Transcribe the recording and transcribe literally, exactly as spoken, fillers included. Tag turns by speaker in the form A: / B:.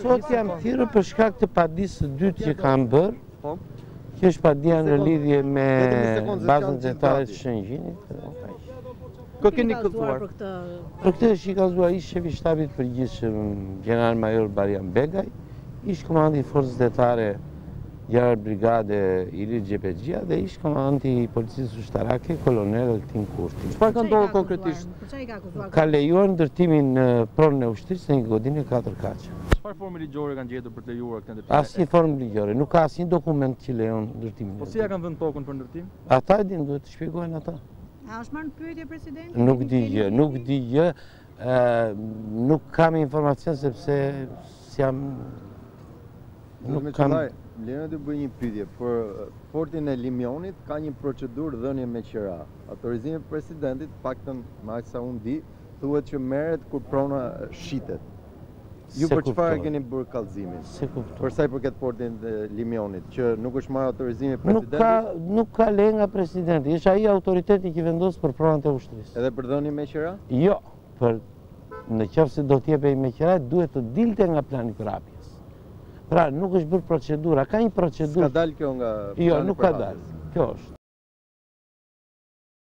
A: Sot jam thirrur për shkak të padisë së dytë që kam bërë. Kjo është padia në lidhje me bazën zyrtare të Shëngjinit.
B: Kë keni kallëzuar?
A: Për këtë është i kallëzuar ish shefi i shtabit përgjithshëm General Major Barian Begaj, ish komandanti i forcës detare Jarar Brigade Ilir Xhepexhia dhe ish komandanti i policisë ushtarake Kolonel Altin Kurti.
B: Çfarë ka ndodhur konkretisht?
A: Ka lejuar ndërtimin në pronën e ushtrisë në një godinë katër kaçe.
B: Çfarë forme ligjore kanë gjetur për të lejuar këtë ndërtim?
A: Asnjë formë ligjore, nuk ka asnjë dokument që lejon ndërtimin.
B: Po si ja kanë dhënë tokën për ndërtim?
A: Ata e din, duhet të shpjegojnë ata.
C: A është marrë në pyetje presidenti?
A: Nuk di gjë, nuk di gjë, nuk kam informacion sepse jam nuk kam.
D: Lena të bëj një pyetje, për portin e Limionit ka një procedurë dhënie me qira. Autorizimi i presidentit, paktën me aq sa unë di, thuhet që merret kur prona shitet. Ju për çfarë keni bërë kallëzimin?
A: Se kuptoj.
D: Për sa i përket portit e Limionit, që nuk është marrë autorizimi i
A: Nuk ka
D: presidentit?
A: nuk ka leje nga presidenti, është ai autoriteti që vendos për pronat e ushtrisë.
D: Edhe për dhënie me qira?
A: Jo, për në qoftë se do të jepej me qira, duhet të dilte nga plani përhapjes. Pra, nuk është bërë procedura, ka një procedurë.
D: Ska dalë kjo nga
A: Jo,
D: plani
A: nuk ka
D: përhapjes?
A: dalë. Kjo është.